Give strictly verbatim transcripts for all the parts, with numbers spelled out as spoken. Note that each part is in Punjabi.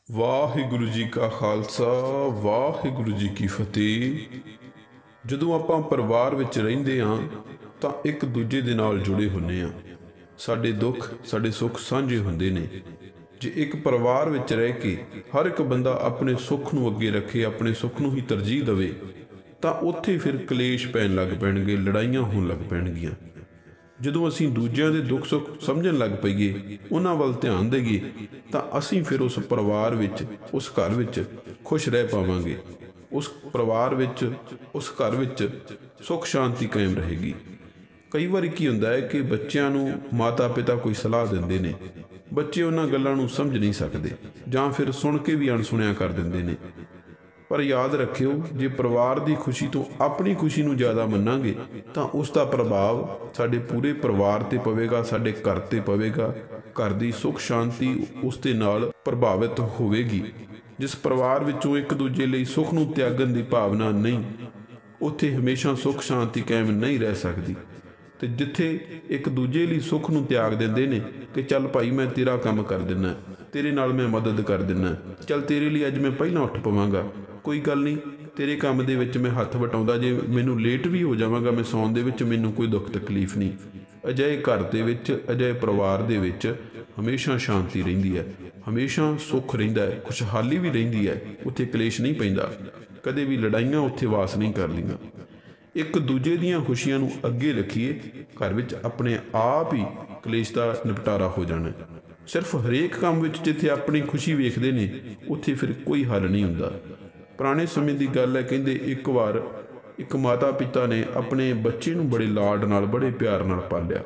ਵਾਹਿਗੁਰੂ ਜੀ ਕਾ ਖਾਲਸਾ ਵਾਹਿਗੁਰੂ ਜੀ ਕੀ ਫਤਿਹ। ਜਦੋਂ ਆਪਾਂ ਪਰਿਵਾਰ ਵਿੱਚ ਰਹਿੰਦੇ ਹਾਂ ਤਾਂ ਇੱਕ ਦੂਜੇ ਦੇ ਨਾਲ ਜੁੜੇ ਹੁੰਦੇ ਹਾਂ। ਸਾਡੇ ਦੁੱਖ ਸਾਡੇ ਸੁੱਖ ਸਾਂਝੇ ਹੁੰਦੇ ਨੇ। ਜੇ ਇੱਕ ਪਰਿਵਾਰ ਵਿੱਚ ਰਹਿ ਕੇ ਹਰ ਇੱਕ ਬੰਦਾ ਆਪਣੇ ਸੁੱਖ ਨੂੰ ਅੱਗੇ ਰੱਖੇ, ਆਪਣੇ ਸੁੱਖ ਨੂੰ ਹੀ ਤਰਜੀਹ ਦੇਵੇ, ਤਾਂ ਉੱਥੇ ਫਿਰ ਕਲੇਸ਼ ਪੈਣ ਲੱਗ ਪੈਣਗੇ, ਲੜਾਈਆਂ ਹੋਣ ਲੱਗ ਪੈਣਗੀਆਂ। ਜਦੋਂ ਅਸੀਂ ਦੂਜਿਆਂ ਦੇ ਦੁੱਖ ਸੁੱਖ ਸਮਝਣ ਲੱਗ ਪਈਏ, ਉਹਨਾਂ ਵੱਲ ਧਿਆਨ ਦੇਈਏ, ਤਾਂ ਅਸੀਂ ਫਿਰ ਉਸ ਪਰਿਵਾਰ ਵਿੱਚ, ਉਸ ਘਰ ਵਿੱਚ ਖੁਸ਼ ਰਹਿ ਪਾਵਾਂਗੇ। ਉਸ ਪਰਿਵਾਰ ਵਿੱਚ, ਉਸ ਘਰ ਵਿੱਚ ਸੁੱਖ ਸ਼ਾਂਤੀ ਕਾਇਮ ਰਹੇਗੀ। ਕਈ ਵਾਰੀ ਕੀ ਹੁੰਦਾ ਹੈ ਕਿ ਬੱਚਿਆਂ ਨੂੰ ਮਾਤਾ ਪਿਤਾ ਕੋਈ ਸਲਾਹ ਦਿੰਦੇ ਨੇ, ਬੱਚੇ ਉਹਨਾਂ ਗੱਲਾਂ ਨੂੰ ਸਮਝ ਨਹੀਂ ਸਕਦੇ ਜਾਂ ਫਿਰ ਸੁਣ ਕੇ ਵੀ ਅਣਸੁਣਿਆ ਕਰ ਦਿੰਦੇ ਨੇ। ਪਰ ਯਾਦ ਰੱਖਿਓ, ਜੇ ਪਰਿਵਾਰ ਦੀ ਖੁਸ਼ੀ ਤੋਂ ਆਪਣੀ ਖੁਸ਼ੀ ਨੂੰ ਜ਼ਿਆਦਾ ਮੰਨਾਂਗੇ ਤਾਂ ਉਸ ਦਾ ਪ੍ਰਭਾਵ ਸਾਡੇ ਪੂਰੇ ਪਰਿਵਾਰ 'ਤੇ ਪਵੇਗਾ, ਸਾਡੇ ਘਰ 'ਤੇ ਪਵੇਗਾ। ਘਰ ਦੀ ਸੁੱਖ ਸ਼ਾਂਤੀ ਉਸ ਦੇ ਨਾਲ ਪ੍ਰਭਾਵਿਤ ਹੋਵੇਗੀ। ਜਿਸ ਪਰਿਵਾਰ ਵਿੱਚੋਂ ਇੱਕ ਦੂਜੇ ਲਈ ਸੁੱਖ ਨੂੰ ਤਿਆਗਣ ਦੀ ਭਾਵਨਾ ਨਹੀਂ, ਉੱਥੇ ਹਮੇਸ਼ਾ ਸੁੱਖ ਸ਼ਾਂਤੀ ਕਾਇਮ ਨਹੀਂ ਰਹਿ ਸਕਦੀ। ਅਤੇ ਜਿੱਥੇ ਇੱਕ ਦੂਜੇ ਲਈ ਸੁੱਖ ਨੂੰ ਤਿਆਗ ਦਿੰਦੇ ਨੇ ਕਿ ਚੱਲ ਭਾਈ ਮੈਂ ਤੇਰਾ ਕੰਮ ਕਰ ਦਿੰਦਾ, ਤੇਰੇ ਨਾਲ ਮੈਂ ਮਦਦ ਕਰ ਦਿੰਦਾ, ਚੱਲ ਤੇਰੇ ਲਈ ਅੱਜ ਮੈਂ ਪਹਿਲਾਂ ਉੱਠ ਪਵਾਂਗਾ, ਕੋਈ ਗੱਲ ਨਹੀਂ, ਤੇਰੇ ਕੰਮ ਦੇ ਵਿੱਚ ਮੈਂ ਹੱਥ ਵਟਾਉਂਦਾ, ਜੇ ਮੈਨੂੰ ਲੇਟ ਵੀ ਹੋ ਜਾਵਾਂਗਾ ਮੈਂ ਸੌਣ ਦੇ ਵਿੱਚ, ਮੈਨੂੰ ਕੋਈ ਦੁੱਖ ਤਕਲੀਫ ਨਹੀਂ। ਅਜਿਹੇ ਘਰ ਦੇ ਵਿੱਚ, ਅਜਿਹੇ ਪਰਿਵਾਰ ਦੇ ਵਿੱਚ ਹਮੇਸ਼ਾ ਸ਼ਾਂਤੀ ਰਹਿੰਦੀ ਹੈ, ਹਮੇਸ਼ਾ ਸੁੱਖ ਰਹਿੰਦਾ ਹੈ, ਖੁਸ਼ਹਾਲੀ ਵੀ ਰਹਿੰਦੀ ਹੈ। ਉੱਥੇ ਕਲੇਸ਼ ਨਹੀਂ ਪੈਂਦਾ, ਕਦੇ ਵੀ ਲੜਾਈਆਂ ਉੱਥੇ ਵਾਸ ਨਹੀਂ ਕਰਦੀਆਂ। ਇੱਕ ਦੂਜੇ ਦੀਆਂ ਖੁਸ਼ੀਆਂ ਨੂੰ ਅੱਗੇ ਰੱਖੀਏ, ਘਰ ਵਿੱਚ ਆਪਣੇ ਆਪ ਹੀ ਕਲੇਸ਼ ਦਾ ਨਿਪਟਾਰਾ ਹੋ ਜਾਣਾ। ਸਿਰਫ ਹਰੇਕ ਕੰਮ ਵਿੱਚ ਜਿੱਥੇ ਆਪਣੀ ਖੁਸ਼ੀ ਵੇਖਦੇ ਨੇ, ਉੱਥੇ ਫਿਰ ਕੋਈ ਹੱਲ ਨਹੀਂ ਹੁੰਦਾ। ਪੁਰਾਣੇ ਸਮੇਂ ਦੀ ਗੱਲ ਹੈ, ਕਹਿੰਦੇ ਇੱਕ ਵਾਰ ਇੱਕ ਮਾਤਾ ਪਿਤਾ ਨੇ ਆਪਣੇ ਬੱਚੇ ਨੂੰ ਬੜੇ ਲਾਡ ਨਾਲ, ਬੜੇ ਪਿਆਰ ਨਾਲ ਪਾਲਿਆ,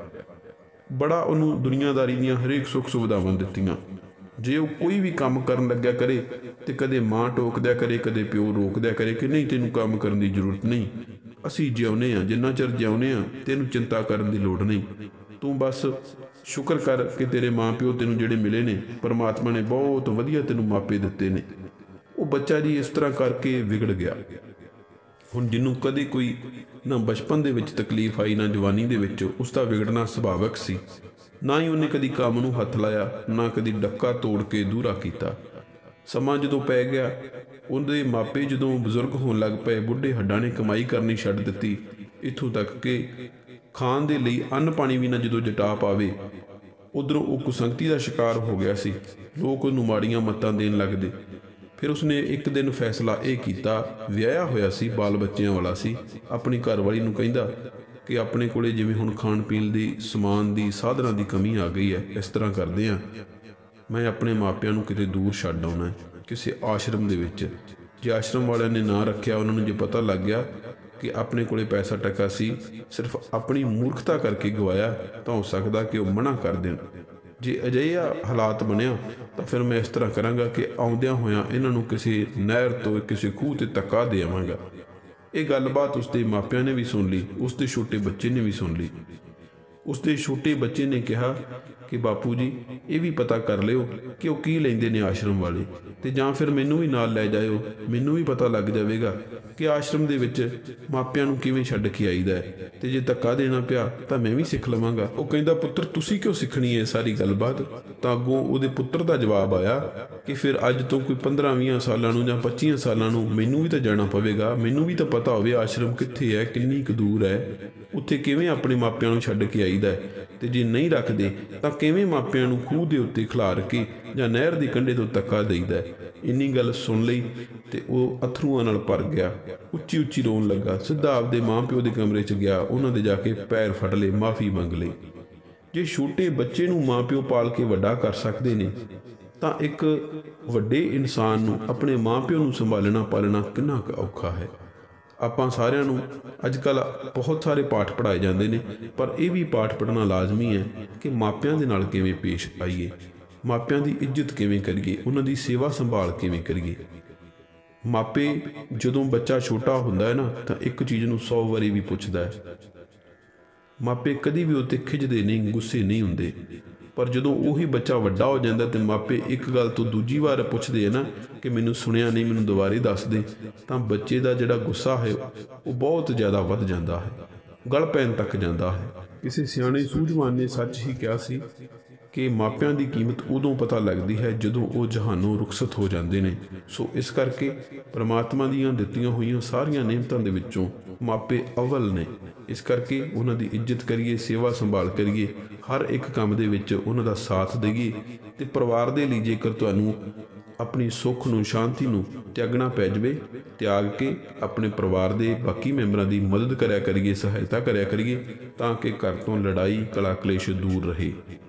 ਬੜਾ ਉਹਨੂੰ ਦੁਨੀਆਦਾਰੀ ਦੀਆਂ ਹਰੇਕ ਸੁੱਖ ਸੁਵਿਧਾਵਾਂ ਦਿੱਤੀਆਂ। ਜੇ ਉਹ ਕੋਈ ਵੀ ਕੰਮ ਕਰਨ ਲੱਗਿਆ ਕਰੇ ਤੇ ਕਦੇ ਮਾਂ ਟੋਕ ਦਿਆ ਕਰੇ, ਕਦੇ ਪਿਓ ਰੋਕ ਦਿਆ ਕਰੇ ਕਿ ਨਹੀਂ ਤੈਨੂੰ ਕੰਮ ਕਰਨ ਦੀ ਜ਼ਰੂਰਤ ਨਹੀਂ, ਅਸੀਂ ਜਿਉਂਦੇ ਹਾਂ, ਜਿੰਨਾ ਚਿਰ ਜਿਉਂਦੇ ਹਾਂ ਤੈਨੂੰ ਚਿੰਤਾ ਕਰਨ ਦੀ ਲੋੜ ਨਹੀਂ, ਤੂੰ ਬਸ ਸ਼ੁਕਰ ਕਰ ਕਿ ਤੇਰੇ ਮਾਂ ਪਿਓ ਤੈਨੂੰ ਜਿਹੜੇ ਮਿਲੇ ਨੇ, ਪਰਮਾਤਮਾ ਨੇ ਬਹੁਤ ਵਧੀਆ ਤੈਨੂੰ ਮਾਪੇ ਦਿੱਤੇ ਨੇ। ਉਹ ਬੱਚਾ ਜੀ ਇਸ ਤਰ੍ਹਾਂ ਕਰਕੇ ਵਿਗੜ ਗਿਆ। ਹੁਣ ਜਿਹਨੂੰ ਕਦੇ ਕੋਈ ਨਾ ਬਚਪਨ ਦੇ ਵਿੱਚ ਤਕਲੀਫ ਆਈ, ਨਾ ਜਵਾਨੀ ਦੇ ਵਿੱਚ, ਉਸ ਦਾ ਵਿਗੜਨਾ ਸੁਭਾਵਿਕ ਸੀ। ਨਾ ਹੀ ਉਹਨੇ ਕਦੀ ਕੰਮ ਨੂੰ ਹੱਥ ਲਾਇਆ, ਨਾ ਕਦੀ ਡੱਕਾ ਤੋੜ ਕੇ ਦੂਰਾ ਕੀਤਾ। ਸਮਾਂ ਜਦੋਂ ਪੈ ਗਿਆ, ਉਹਦੇ ਮਾਪੇ ਜਦੋਂ ਬਜ਼ੁਰਗ ਹੋਣ ਲੱਗ ਪਏ, ਬੁੱਢੇ ਹੱਡਾਂ ਨੇ ਕਮਾਈ ਕਰਨੀ ਛੱਡ ਦਿੱਤੀ, ਇੱਥੋਂ ਤੱਕ ਕਿ ਖਾਣ ਦੇ ਲਈ ਅੰਨ ਪਾਣੀ ਵੀ ਨਾ ਜਦੋਂ ਜਟਾ ਪਾਵੇ। ਉੱਧਰੋਂ ਉਹ ਕੁਸੰਗਤੀ ਦਾ ਸ਼ਿਕਾਰ ਹੋ ਗਿਆ ਸੀ, ਲੋਕ ਉਹਨੂੰ ਮਾੜੀਆਂ ਮੱਤਾਂ ਦੇਣ ਲੱਗਦੇ। ਫਿਰ ਉਸਨੇ ਇੱਕ ਦਿਨ ਫੈਸਲਾ ਇਹ ਕੀਤਾ, ਵਿਆਹਿਆ ਹੋਇਆ ਸੀ, ਬਾਲ ਬੱਚਿਆਂ ਵਾਲਾ ਸੀ, ਆਪਣੀ ਘਰਵਾਲੀ ਨੂੰ ਕਹਿੰਦਾ ਕਿ ਆਪਣੇ ਕੋਲੇ ਜਿਵੇਂ ਹੁਣ ਖਾਣ ਪੀਣ ਦੀ, ਸਮਾਨ ਦੀ, ਸਾਧਨਾਂ ਦੀ ਕਮੀ ਆ ਗਈ ਹੈ, ਇਸ ਤਰ੍ਹਾਂ ਕਰਦੇ ਹਾਂ, ਮੈਂ ਆਪਣੇ ਮਾਪਿਆਂ ਨੂੰ ਕਿਤੇ ਦੂਰ ਛੱਡ ਆਉਣਾ, ਕਿਸੇ ਆਸ਼ਰਮ ਦੇ ਵਿੱਚ। ਜੇ ਆਸ਼ਰਮ ਵਾਲਿਆਂ ਨੇ ਨਾਂ ਰੱਖਿਆ, ਉਹਨਾਂ ਨੂੰ ਜੇ ਪਤਾ ਲੱਗ ਗਿਆ ਕਿ ਆਪਣੇ ਕੋਲੇ ਪੈਸਾ ਟਕਾ ਸੀ, ਸਿਰਫ ਆਪਣੀ ਮੂਰਖਤਾ ਕਰਕੇ ਗਵਾਇਆ, ਤਾਂ ਹੋ ਸਕਦਾ ਕਿ ਉਹ ਮਨਾ ਕਰ ਦੇਣ। ਜੇ ਅਜਿਹਾ ਹਾਲਾਤ ਬਣਿਆ ਤਾਂ ਫਿਰ ਮੈਂ ਇਸ ਤਰ੍ਹਾਂ ਕਰਾਂਗਾ ਕਿ ਆਉਂਦਿਆਂ ਹੋਇਆਂ ਇਹਨਾਂ ਨੂੰ ਕਿਸੇ ਨਹਿਰ ਤੋਂ, ਕਿਸੇ ਖੂਹ 'ਤੇ ਧੱਕਾ ਦੇ ਆਵਾਂਗਾ। ਇਹ ਗੱਲਬਾਤ ਉਸਦੇ ਮਾਪਿਆਂ ਨੇ ਵੀ ਸੁਣ ਲਈ, ਉਸਦੇ ਛੋਟੇ ਬੱਚੇ ਨੇ ਵੀ ਸੁਣ ਲਈ। ਉਸਦੇ ਛੋਟੇ ਬੱਚੇ ਨੇ ਕਿਹਾ ਕਿ ਬਾਪੂ ਜੀ, ਇਹ ਵੀ ਪਤਾ ਕਰ ਲਿਓ ਕਿ ਉਹ ਕੀ ਲੈਂਦੇ ਨੇ ਆਸ਼ਰਮ ਵਾਲੇ, ਅਤੇ ਜਾਂ ਫਿਰ ਮੈਨੂੰ ਵੀ ਨਾਲ ਲੈ ਜਾਇਓ, ਮੈਨੂੰ ਵੀ ਪਤਾ ਲੱਗ ਜਾਵੇਗਾ ਕਿ ਆਸ਼ਰਮ ਦੇ ਵਿੱਚ ਮਾਪਿਆਂ ਨੂੰ ਕਿਵੇਂ ਛੱਡ ਕੇ ਆਈਦਾ ਹੈ, ਅਤੇ ਜੇ ਧੱਕਾ ਦੇਣਾ ਪਿਆ ਤਾਂ ਮੈਂ ਵੀ ਸਿੱਖ ਲਵਾਂਗਾ। ਉਹ ਕਹਿੰਦਾ, ਪੁੱਤਰ ਤੁਸੀਂ ਕਿਉਂ ਸਿੱਖਣੀ ਹੈ ਸਾਰੀ ਗੱਲਬਾਤ? ਤਾਂ ਅੱਗੋਂ ਉਹਦੇ ਪੁੱਤਰ ਦਾ ਜਵਾਬ ਆਇਆ ਕਿ ਫਿਰ ਅੱਜ ਤੋਂ ਕੋਈ ਪੰਦਰਾਂ ਵੀਹਾਂ ਸਾਲਾਂ ਨੂੰ ਜਾਂ ਪੱਚੀਆਂ ਸਾਲਾਂ ਨੂੰ ਮੈਨੂੰ ਵੀ ਤਾਂ ਜਾਣਾ ਪਵੇਗਾ, ਮੈਨੂੰ ਵੀ ਤਾਂ ਪਤਾ ਹੋਵੇ ਆਸ਼ਰਮ ਕਿੱਥੇ ਹੈ, ਕਿੰਨੀ ਕੁ ਦੂਰ ਹੈ, ਉੱਥੇ ਕਿਵੇਂ ਆਪਣੇ ਮਾਪਿਆਂ ਨੂੰ ਛੱਡ ਕੇ ਆਈਦਾ ਹੈ, ਅਤੇ ਜੇ ਨਹੀਂ ਰੱਖਦੇ ਤਾਂ ਕਿਵੇਂ ਮਾਪਿਆਂ ਨੂੰ ਖੂਹ ਦੇ ਉੱਤੇ ਖਿਲਾਰ ਕੇ ਜਾਂ ਨਹਿਰ ਦੇ ਕੰਢੇ ਤੋਂ ਧੱਕਾ ਦੇਈਦਾ। ਇੰਨੀ ਗੱਲ ਸੁਣ ਲਈ ਅਤੇ ਉਹ ਅਥਰੂਆਂ ਨਾਲ ਭਰ ਗਿਆ, ਉੱਚੀ ਉੱਚੀ ਰੋਣ ਲੱਗਾ, ਸਿੱਧਾ ਆਪਦੇ ਮਾਂ ਪਿਓ ਦੇ ਕਮਰੇ 'ਚ ਗਿਆ, ਉਹਨਾਂ ਦੇ ਜਾ ਕੇ ਪੈਰ ਫੜ ਲਏ, ਮਾफ़ੀ ਮੰਗ ਲਈ। ਜੇ ਛੋਟੇ ਬੱਚੇ ਨੂੰ ਮਾਂ ਪਿਓ ਪਾਲ ਕੇ ਵੱਡਾ ਕਰ ਸਕਦੇ ਨੇ, ਤਾਂ ਇੱਕ ਵੱਡੇ ਇਨਸਾਨ ਨੂੰ, ਆਪਣੇ ਮਾਂ ਪਿਓ ਨੂੰ ਸੰਭਾਲਣਾ ਪਾਲਣਾ ਕਿੰਨਾ ਕੁ ਔਖਾ ਹੈ। ਆਪਾਂ ਸਾਰਿਆਂ ਨੂੰ ਅੱਜ ਕੱਲ੍ਹ ਬਹੁਤ ਸਾਰੇ ਪਾਠ ਪੜ੍ਹਾਏ ਜਾਂਦੇ ਨੇ, ਪਰ ਇਹ ਵੀ ਪਾਠ ਪੜ੍ਹਨਾ ਲਾਜ਼ਮੀ ਹੈ ਕਿ ਮਾਪਿਆਂ ਦੇ ਨਾਲ ਕਿਵੇਂ ਪੇਸ਼ ਆਈਏ, ਮਾਪਿਆਂ ਦੀ ਇੱਜ਼ਤ ਕਿਵੇਂ ਕਰੀਏ, ਉਹਨਾਂ ਦੀ ਸੇਵਾ ਸੰਭਾਲ ਕਿਵੇਂ ਕਰੀਏ। ਮਾਪੇ ਜਦੋਂ ਬੱਚਾ ਛੋਟਾ ਹੁੰਦਾ ਹੈ ਨਾ, ਤਾਂ ਇੱਕ ਚੀਜ਼ ਨੂੰ ਸੌ ਵਾਰੀ ਵੀ ਪੁੱਛਦਾ ਹੈ। ਮਾਪੇ ਕਦੀ ਵੀ ਉੱਤੇ ਖਿਝਦੇ ਨਹੀਂ, ਗੁੱਸੇ ਨਹੀਂ ਹੁੰਦੇ। ਪਰ ਜਦੋਂ ਉਹੀ ਬੱਚਾ ਵੱਡਾ ਹੋ ਜਾਂਦਾ ਅਤੇ ਮਾਪੇ ਇੱਕ ਗੱਲ ਤੋਂ ਦੂਜੀ ਵਾਰ ਪੁੱਛਦੇ ਆ ਨਾ ਕਿ ਮੈਨੂੰ ਸੁਣਿਆ ਨਹੀਂ, ਮੈਨੂੰ ਦੁਬਾਰੇ ਦੱਸ ਦੇ, ਤਾਂ ਬੱਚੇ ਦਾ ਜਿਹੜਾ ਗੁੱਸਾ ਹੈ ਉਹ ਬਹੁਤ ਜ਼ਿਆਦਾ ਵੱਧ ਜਾਂਦਾ ਹੈ, ਗਲ ਪੈਣ ਤੱਕ ਜਾਂਦਾ ਹੈ। ਕਿਸੇ ਸਿਆਣੇ ਸੂਝਵਾਨ ਨੇ ਸੱਚ ਹੀ ਕਿਹਾ ਸੀ ਕਿ ਮਾਪਿਆਂ ਦੀ ਕੀਮਤ ਉਦੋਂ ਪਤਾ ਲੱਗਦੀ ਹੈ ਜਦੋਂ ਉਹ ਜਹਾਨੋਂ ਰੁਖਸਤ ਹੋ ਜਾਂਦੇ ਨੇ। ਸੋ ਇਸ ਕਰਕੇ ਪਰਮਾਤਮਾ ਦੀਆਂ ਦਿੱਤੀਆਂ ਹੋਈਆਂ ਸਾਰੀਆਂ ਨਿਯਮਤਾਂ ਦੇ ਵਿੱਚੋਂ ਮਾਪੇ ਅਵਲ ਨੇ। ਇਸ ਕਰਕੇ ਉਹਨਾਂ ਦੀ ਇੱਜ਼ਤ ਕਰੀਏ, ਸੇਵਾ ਸੰਭਾਲ ਕਰੀਏ, ਹਰ ਇੱਕ ਕੰਮ ਦੇ ਵਿੱਚ ਉਹਨਾਂ ਦਾ ਸਾਥ ਦੇਈਏ। ਅਤੇ ਪਰਿਵਾਰ ਦੇ ਲਈ ਜੇਕਰ ਤੁਹਾਨੂੰ ਆਪਣੀ ਸੁੱਖ ਨੂੰ, ਸ਼ਾਂਤੀ ਨੂੰ ਤਿਆਗਣਾ ਪੈ ਜਾਵੇ, ਤਿਆਗ ਕੇ ਆਪਣੇ ਪਰਿਵਾਰ ਦੇ ਬਾਕੀ ਮੈਂਬਰਾਂ ਦੀ ਮਦਦ ਕਰਿਆ ਕਰੀਏ, ਸਹਾਇਤਾ ਕਰਿਆ ਕਰੀਏ, ਤਾਂ ਕਿ ਘਰ ਤੋਂ ਲੜਾਈ, ਕਲਾ ਕਲੇਸ਼ ਦੂਰ ਰਹੇ।